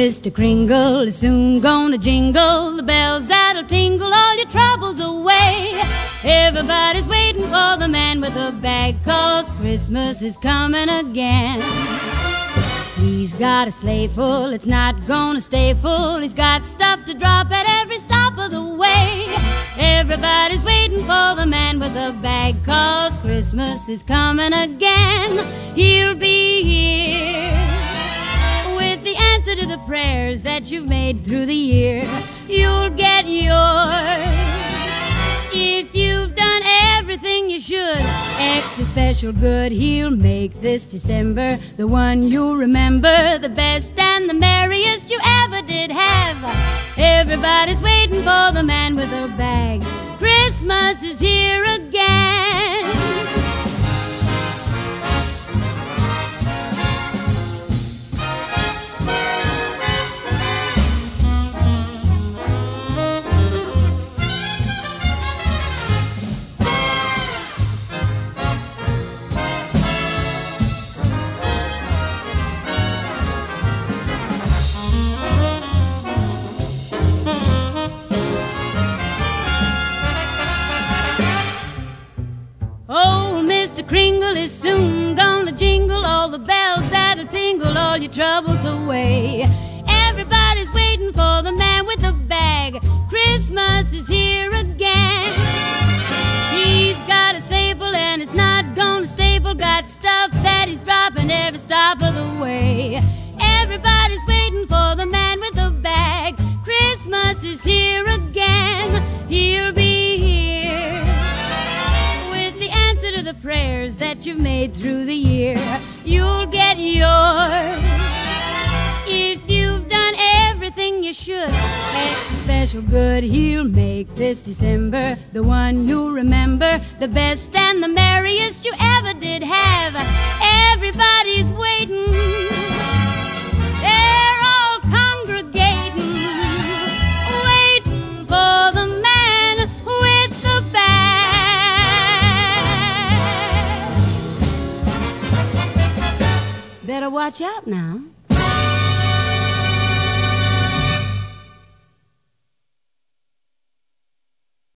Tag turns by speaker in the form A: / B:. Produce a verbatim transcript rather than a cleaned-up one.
A: Mister Kringle is soon gonna jingle the bells that'll tingle all your troubles away. Everybody's waiting for the man with a bag, 'cause Christmas is coming again. He's got a sleigh full, it's not gonna stay full. He's got stuff to drop at every stop of the way. Everybody's waiting for the man with a bag, 'cause Christmas is coming again. He'll be here with the answer to the prayers that you've made through the year. You'll get yours if you've done everything you should. Extra special good he'll make this December, the one you'll remember, the best and the merriest you ever did have. Everybody's waiting for the man with a bag. Christmas is here again. Oh, Mister Kringle is soon gonna jingle all the bells that'll tingle all your troubles away. Everybody's waiting for the man with the bag. Christmas is here again. He's got a sleigh full and it's not gonna stay full. Got stuff that he's dropping every stop of the way. Everybody's waiting for the man with the bag. Christmas is here again. He'll be here with the answer to the prayers that you've made through the year. You'll get yours if you've done everything you should. Extra special good he'll make this December, the one you'll remember, the best and the merriest you ever did have. Everybody's waiting, they're all congregating, waiting for the man with the bag. Better watch out now.